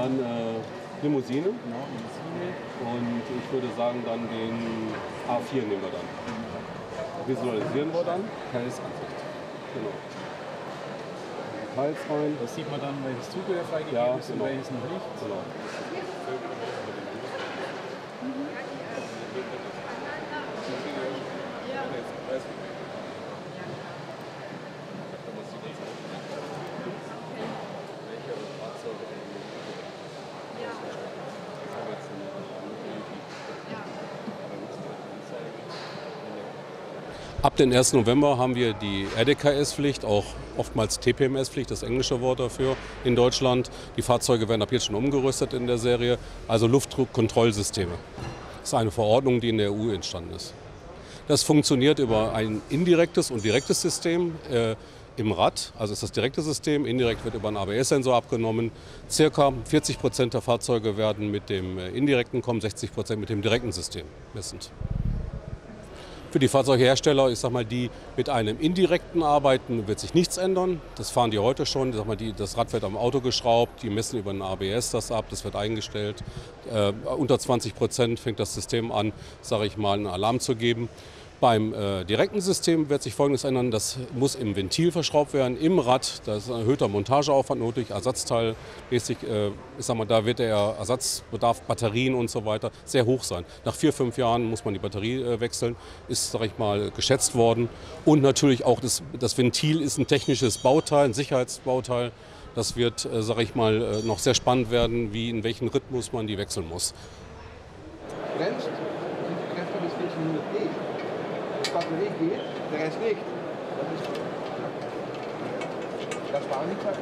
Dann Limousine. Genau, Limousine. Und ich würde sagen, dann den A4 nehmen wir dann. Visualisieren wir dann. Teilsansicht. Genau. Details rein. Da sieht man dann, welches Zubehör freigegeben Ja, ist genau. und welches noch nicht. Genau. Ab dem 1. November haben wir die RDKS-Pflicht, auch oftmals TPMS-Pflicht, das englische Wort dafür, in Deutschland. Die Fahrzeuge werden ab jetzt schon umgerüstet in der Serie, also Luftdruckkontrollsysteme. Das ist eine Verordnung, die in der EU entstanden ist. Das funktioniert über ein indirektes und direktes System im Rad, also ist das direkte System, indirekt wird über einen ABS-Sensor abgenommen. Circa 40% der Fahrzeuge werden mit dem indirekten kommen, 60% mit dem direkten System messend. Für die Fahrzeughersteller, ich sag mal, die mit einem indirekten arbeiten, wird sich nichts ändern. Das fahren die heute schon. Ich sag mal, das Rad wird am Auto geschraubt, die messen über ein ABS das ab, das wird eingestellt. Unter 20% fängt das System an, sage ich mal, einen Alarm zu geben. Beim direkten System wird sich Folgendes ändern, das muss im Ventil verschraubt werden, im Rad, da ist ein erhöhter Montageaufwand nötig, ersatzteilmäßig, ich sag mal, da wird der Ersatzbedarf, Batterien und so weiter sehr hoch sein. Nach 4-5 Jahren muss man die Batterie wechseln, ist, sag ich mal, geschätzt worden. Und natürlich auch das Ventil ist ein technisches Bauteil, ein Sicherheitsbauteil. Das wird, sag ich mal, noch sehr spannend werden, in welchen Rhythmus man die wechseln muss. Bremst, sind die Kräfte bis 1400 G. Die Batterie geht, der Rest nicht. Das war nicht so.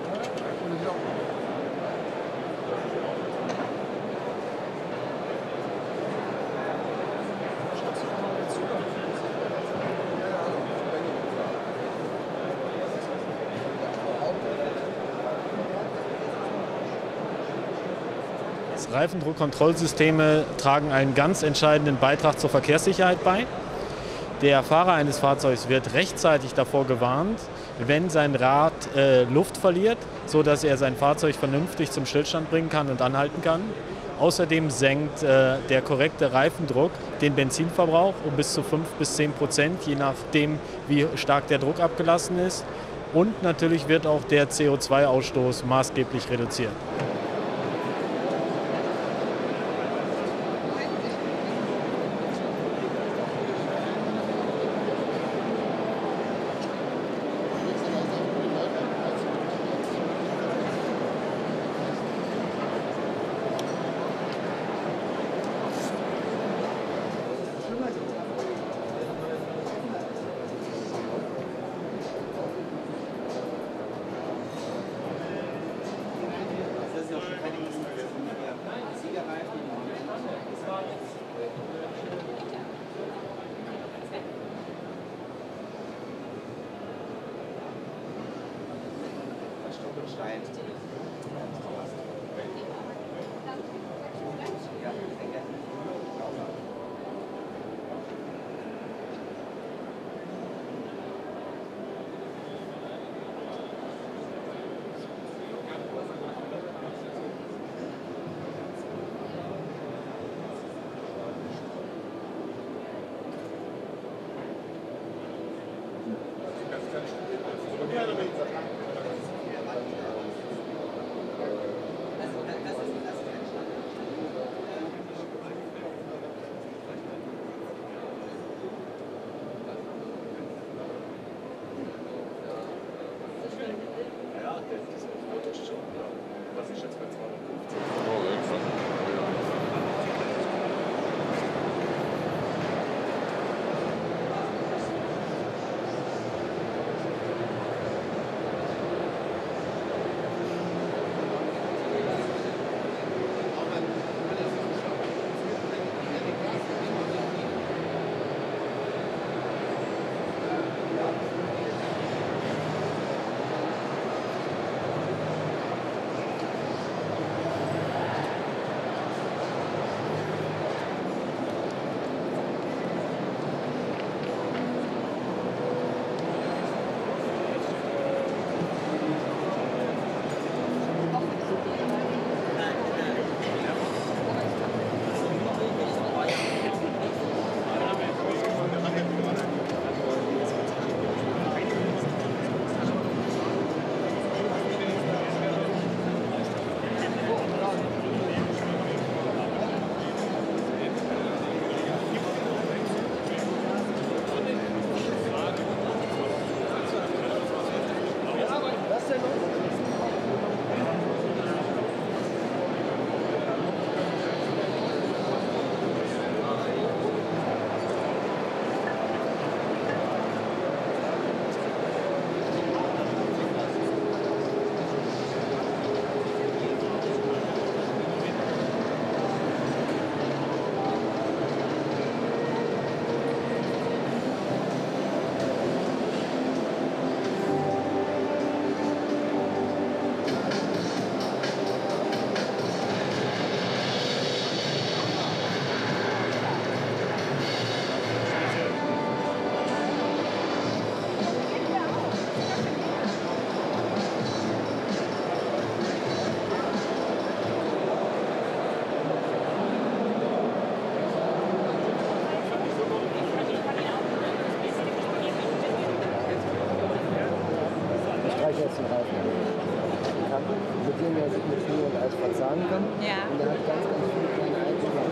Reifendruckkontrollsysteme tragen einen ganz entscheidenden Beitrag zur Verkehrssicherheit bei. Der Fahrer eines Fahrzeugs wird rechtzeitig davor gewarnt, wenn sein Rad Luft verliert, sodass er sein Fahrzeug vernünftig zum Stillstand bringen kann und anhalten kann. Außerdem senkt der korrekte Reifendruck den Benzinverbrauch um bis zu 5-10%, je nachdem, wie stark der Druck abgelassen ist. Und natürlich wird auch der CO2-Ausstoß maßgeblich reduziert. tragen kann. Ja. Und er hat ganz, ganz viele kleine Einzelsachen.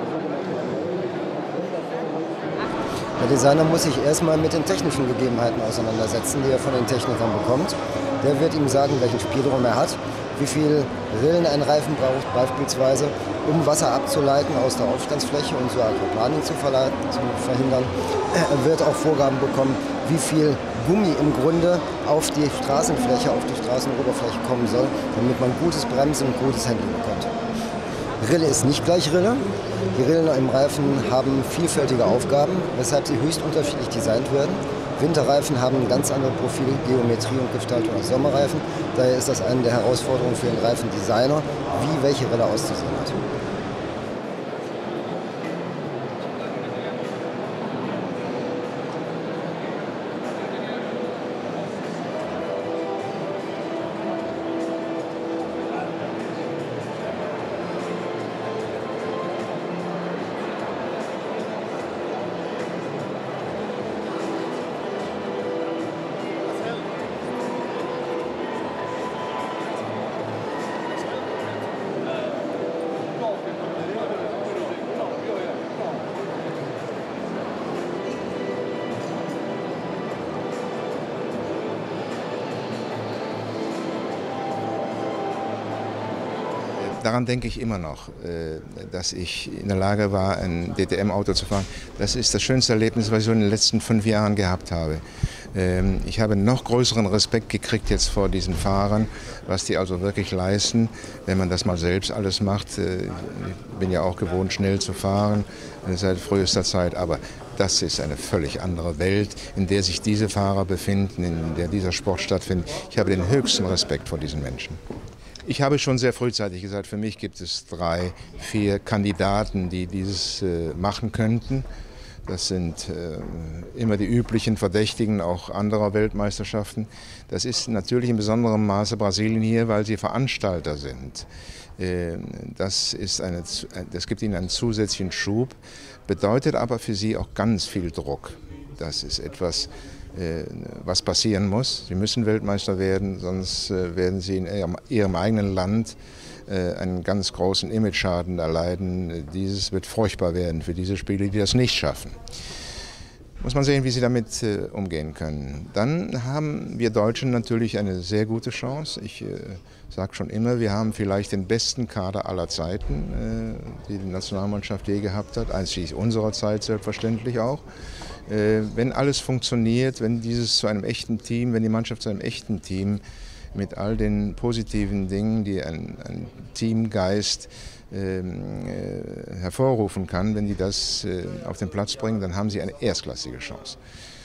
Der Designer muss sich erstmal mit den technischen Gegebenheiten auseinandersetzen, die er von den Technikern bekommt. Der wird ihm sagen, welchen Spielraum er hat, wie viel Rillen ein Reifen braucht, beispielsweise, um Wasser abzuleiten aus der Aufstandsfläche und so Aquaplaning zu verhindern. Er wird auch Vorgaben bekommen, wie viel Gummi im Grunde auf die Straßenfläche, auf die Straßenoberfläche kommen soll, damit man gutes Bremsen und gutes Handling bekommt. Rille ist nicht gleich Rille. Die Rillen im Reifen haben vielfältige Aufgaben, weshalb sie höchst unterschiedlich designt werden. Winterreifen haben ein ganz anderes Profil, Geometrie und Gestaltung als Sommerreifen. Daher ist das eine der Herausforderungen für den Reifendesigner, wie welche Rille auszusehen hat. Daran denke ich immer noch, dass ich in der Lage war, ein DTM-Auto zu fahren. Das ist das schönste Erlebnis, was ich so in den letzten 5 Jahren gehabt habe. Ich habe noch größeren Respekt gekriegt jetzt vor diesen Fahrern, was die also wirklich leisten, wenn man das mal selbst alles macht. Ich bin ja auch gewohnt, schnell zu fahren, seit frühester Zeit, aber das ist eine völlig andere Welt, in der sich diese Fahrer befinden, in der dieser Sport stattfindet. Ich habe den höchsten Respekt vor diesen Menschen. Ich habe schon sehr frühzeitig gesagt, für mich gibt es 3, 4 Kandidaten, die dieses machen könnten. Das sind immer die üblichen Verdächtigen auch anderer Weltmeisterschaften. Das ist natürlich in besonderem Maße Brasilien hier, weil sie Veranstalter sind. Das gibt ihnen einen zusätzlichen Schub, bedeutet aber für sie auch ganz viel Druck. Das ist etwas, was passieren muss. Sie müssen Weltmeister werden, sonst werden sie in ihrem eigenen Land einen ganz großen Imageschaden erleiden. Dieses wird furchtbar werden für diese Spieler, die das nicht schaffen. Muss man sehen, wie sie damit umgehen können. Dann haben wir Deutschen natürlich eine sehr gute Chance. Ich sage schon immer, wir haben vielleicht den besten Kader aller Zeiten, die die Nationalmannschaft je gehabt hat, einschließlich unserer Zeit selbstverständlich auch. Wenn alles funktioniert, wenn dieses zu einem echten Team, wenn die Mannschaft zu einem echten Team mit all den positiven Dingen, die ein Teamgeist hervorrufen kann, wenn die das auf den Platz bringen, dann haben sie eine erstklassige Chance.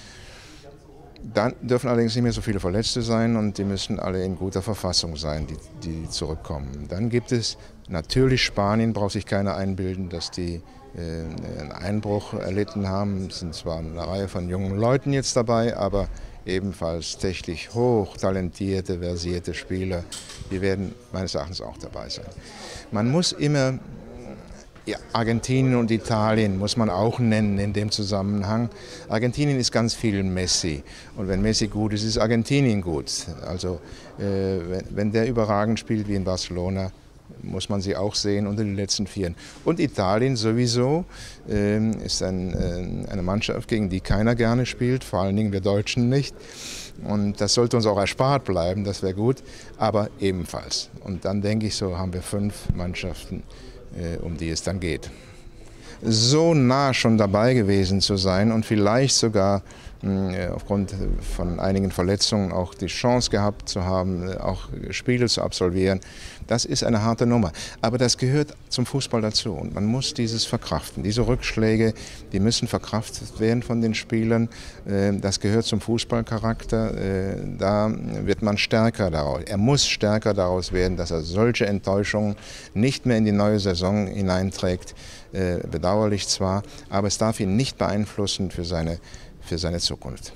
Dann dürfen allerdings nicht mehr so viele Verletzte sein und die müssen alle in guter Verfassung sein, die zurückkommen. Dann gibt es natürlich Spanien, braucht sich keiner einbilden, dass die einen Einbruch erlitten haben. Es sind zwar eine Reihe von jungen Leuten jetzt dabei, aber ebenfalls technisch hochtalentierte, versierte Spieler, die werden meines Erachtens auch dabei sein. Man muss immer, ja, Argentinien und Italien muss man auch nennen in dem Zusammenhang. Argentinien ist ganz viel Messi und wenn Messi gut ist, ist Argentinien gut. Also wenn der überragend spielt wie in Barcelona, muss man sie auch sehen unter den letzten 4. Und Italien sowieso ist eine Mannschaft, gegen die keiner gerne spielt, vor allen Dingen wir Deutschen nicht. Und das sollte uns auch erspart bleiben, das wäre gut, aber ebenfalls. Und dann denke ich, so haben wir 5 Mannschaften, um die es dann geht. So nah schon dabei gewesen zu sein und vielleicht sogar aufgrund von einigen Verletzungen auch die Chance gehabt zu haben, auch Spiele zu absolvieren, das ist eine harte Nummer. Aber das gehört zum Fußball dazu und man muss dieses verkraften. Diese Rückschläge, die müssen verkraftet werden von den Spielern. Das gehört zum Fußballcharakter. Da wird man stärker daraus. Er muss stärker daraus werden, dass er solche Enttäuschungen nicht mehr in die neue Saison hineinträgt. Bedauerlich zwar, aber es darf ihn nicht beeinflussen für seine Zukunft.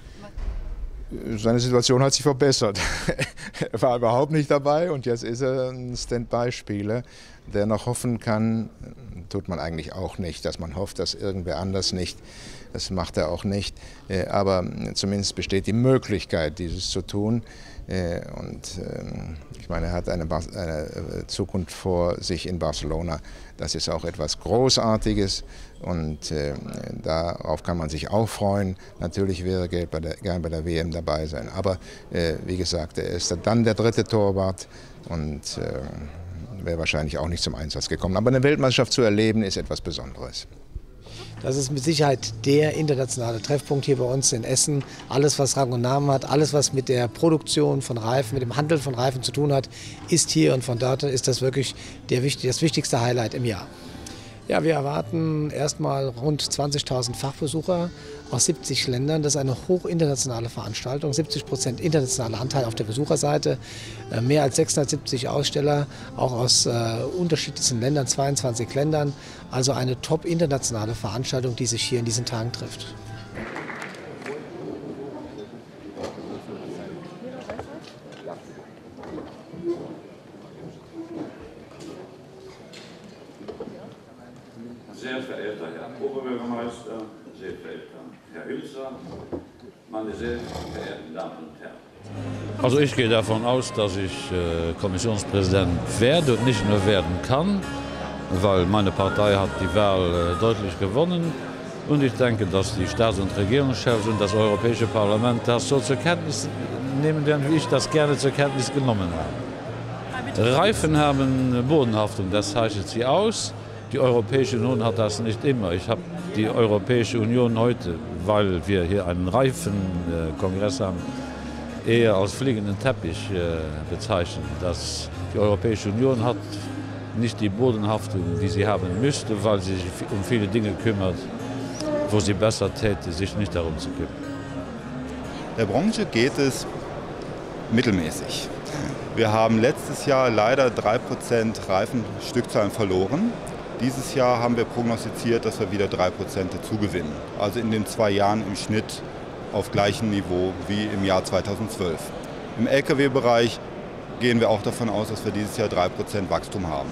Seine Situation hat sich verbessert. Er war überhaupt nicht dabei und jetzt ist er ein Standby-Spieler, der noch hoffen kann, tut man eigentlich auch nicht, dass man hofft, dass irgendwer anders nicht. Das macht er auch nicht. Aber zumindest besteht die Möglichkeit, dieses zu tun. Und ich meine, er hat eine Zukunft vor sich in Barcelona. Das ist auch etwas Großartiges und darauf kann man sich auch freuen. Natürlich wäre er gern bei der WM dabei sein. Aber wie gesagt, er ist dann der dritte Torwart und wäre wahrscheinlich auch nicht zum Einsatz gekommen. Aber eine Weltmeisterschaft zu erleben, ist etwas Besonderes. Das ist mit Sicherheit der internationale Treffpunkt hier bei uns in Essen. Alles, was Rang und Namen hat, alles, was mit der Produktion von Reifen, mit dem Handel von Reifen zu tun hat, ist hier. Und von dort ist das wirklich das wichtigste Highlight im Jahr. Ja, wir erwarten erstmal rund 20.000 Fachbesucher aus 70 Ländern. Das ist eine hochinternationale Veranstaltung, 70% internationaler Anteil auf der Besucherseite, mehr als 670 Aussteller, auch aus unterschiedlichsten Ländern, 22 Ländern. Also eine top internationale Veranstaltung, die sich hier in diesen Tagen trifft. Sehr verehrter Herr Oberbürgermeister, sehr verehrter Herr Hülser, meine sehr verehrten Damen und Herren. Also ich gehe davon aus, dass ich Kommissionspräsident werde und nicht nur werden kann, weil meine Partei hat die Wahl deutlich gewonnen. Und ich denke, dass die Staats- und Regierungschefs und das Europäische Parlament das so zur Kenntnis nehmen werden, wie ich das gerne zur Kenntnis genommen habe. Reifen haben Bodenhaftung, das zeichnet sie aus. Die Europäische Union hat das nicht immer. Ich habe die Europäische Union heute, weil wir hier einen Reifenkongress haben, eher als fliegenden Teppich bezeichnet. Die Europäische Union hat nicht die Bodenhaftung, die sie haben müsste, weil sie sich um viele Dinge kümmert, wo sie besser täte, sich nicht darum zu kümmern. Der Branche geht es mittelmäßig. Wir haben letztes Jahr leider 3% Reifenstückzahlen verloren. Dieses Jahr haben wir prognostiziert, dass wir wieder 3% dazugewinnen. Also in den 2 Jahren im Schnitt auf gleichem Niveau wie im Jahr 2012. Im Lkw-Bereich gehen wir auch davon aus, dass wir dieses Jahr 3% Wachstum haben.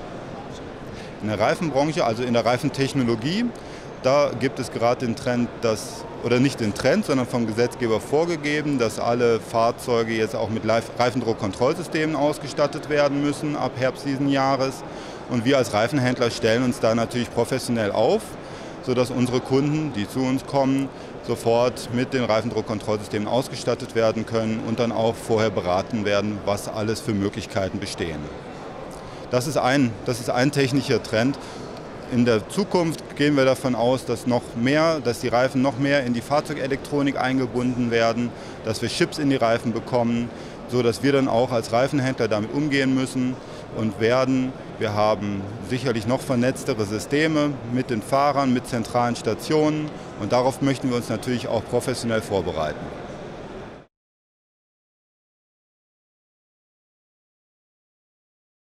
In der Reifenbranche, also in der Reifentechnologie, da gibt es gerade den Trend, oder nicht den Trend, sondern vom Gesetzgeber vorgegeben, dass alle Fahrzeuge jetzt auch mit Reifendruckkontrollsystemen ausgestattet werden müssen ab Herbst diesen Jahres. Und wir als Reifenhändler stellen uns da natürlich professionell auf, sodass unsere Kunden, die zu uns kommen, sofort mit den Reifendruckkontrollsystemen ausgestattet werden können und dann auch vorher beraten werden, was alles für Möglichkeiten bestehen. Das ist ein technischer Trend. In der Zukunft gehen wir davon aus, dass die Reifen noch mehr in die Fahrzeugelektronik eingebunden werden, dass wir Chips in die Reifen bekommen, sodass wir dann auch als Reifenhändler damit umgehen müssen und werden. Wir haben sicherlich noch vernetztere Systeme mit den Fahrern, mit zentralen Stationen und darauf möchten wir uns natürlich auch professionell vorbereiten.